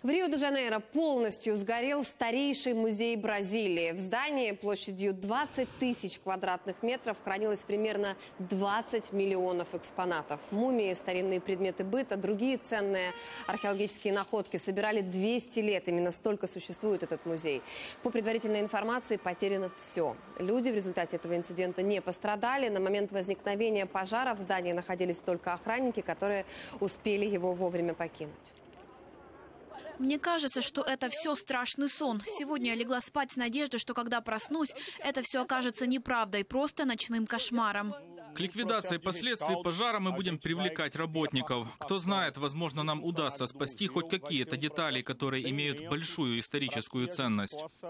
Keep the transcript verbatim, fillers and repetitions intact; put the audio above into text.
В Рио-де-Жанейро полностью сгорел старейший музей Бразилии. В здании площадью двадцать тысяч квадратных метров хранилось примерно двадцать миллионов экспонатов. Мумии, старинные предметы быта, другие ценные археологические находки собирали двести лет. Именно столько существует этот музей. По предварительной информации потеряно все. Люди в результате этого инцидента не пострадали. На момент возникновения пожара в здании находились только охранники, которые успели его вовремя покинуть. Мне кажется, что это все страшный сон. Сегодня я легла спать с надеждой, что когда проснусь, это все окажется неправдой, просто ночным кошмаром. К ликвидации последствий пожара мы будем привлекать работников. Кто знает, возможно, нам удастся спасти хоть какие-то детали, которые имеют большую историческую ценность.